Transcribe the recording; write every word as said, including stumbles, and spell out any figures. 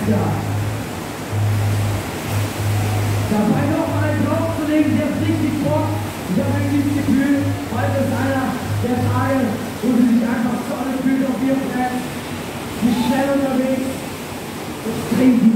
Ja. Dabei nochmal draufzulegen, der ist richtig Bock. Ich habe irgendwie das Gefühl, heute ist einer der Tage, wo sie sich einfach voll fühlt auf ihrem Platz. Sie ist schnell unterwegs. Extrem